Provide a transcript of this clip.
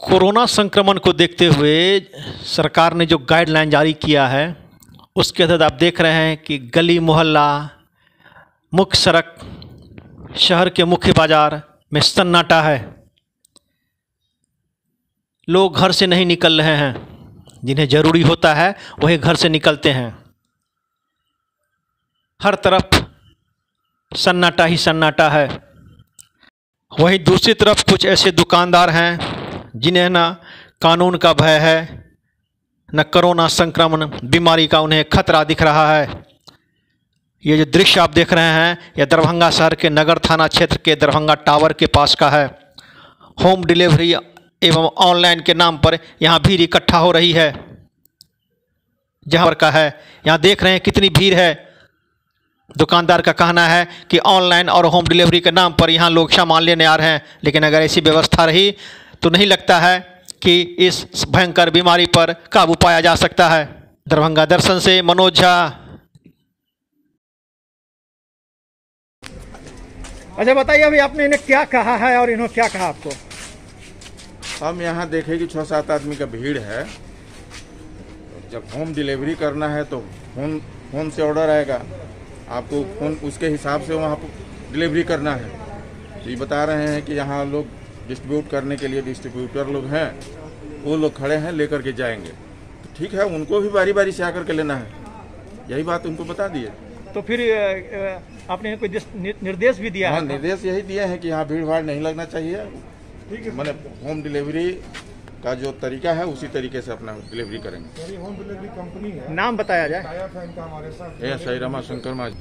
Corona संक्रमण को देखते हुए सरकार ने जो गाइडलाइन जारी किया है उसके तहत आप देख रहे हैं कि गली मोहल्ला, मुख्य सड़क, शहर के मुख्य बाज़ार में सन्नाटा है। लोग घर से नहीं निकल रहे हैं, जिन्हें ज़रूरी होता है वही घर से निकलते हैं। हर तरफ सन्नाटा ही सन्नाटा है। वहीं दूसरी तरफ कुछ ऐसे दुकानदार हैं जिन्हें न कानून का भय है, न कोरोना संक्रमण बीमारी का उन्हें खतरा दिख रहा है। ये जो दृश्य आप देख रहे हैं यह दरभंगा शहर के नगर थाना क्षेत्र के दरभंगा टावर के पास का है। होम डिलीवरी एवं ऑनलाइन के नाम पर यहाँ भीड़ इकट्ठा हो रही है। जहाँ पर का है यहाँ देख रहे हैं कितनी भीड़ है। दुकानदार का कहना है कि ऑनलाइन और होम डिलीवरी के नाम पर यहाँ लोग सामान लेने आ रहे हैं, लेकिन अगर ऐसी व्यवस्था रही तो नहीं लगता है कि इस भयंकर बीमारी पर काबू पाया जा सकता है। दरभंगा दर्शन से मनोज झा। अच्छा बताइए, अभी आपने इन्हें क्या कहा है और इन्होंने क्या कहा आपको? हम यहाँ देखे कि 6-7 आदमी का भीड़ है। जब होम डिलीवरी करना है तो फोन से ऑर्डर आएगा, आपको फोन उसके हिसाब से वहाँ पर डिलीवरी करना है। तो ये बता रहे हैं कि यहाँ लोग डिस्ट्रीब्यूट करने के लिए डिस्ट्रीब्यूटर लोग हैं, वो लोग खड़े हैं, लेकर के जाएंगे। तो ठीक है, उनको भी बारी बारी से आकर के लेना है, यही बात उनको बता दिए। तो फिर आपने कोई निर्देश भी दिया? हाँ, है निर्देश यही दिए हैं कि यहाँ भीड़ भाड़ नहीं लगना चाहिए। मैंने होम डिलीवरी का जो तरीका है उसी तरीके से अपना डिलीवरी करेंगे। होम डिलीवरी कंपनी है, नाम बताया जाए? आया था इनका हमारे साथ। ये सही रमा शंकर माज।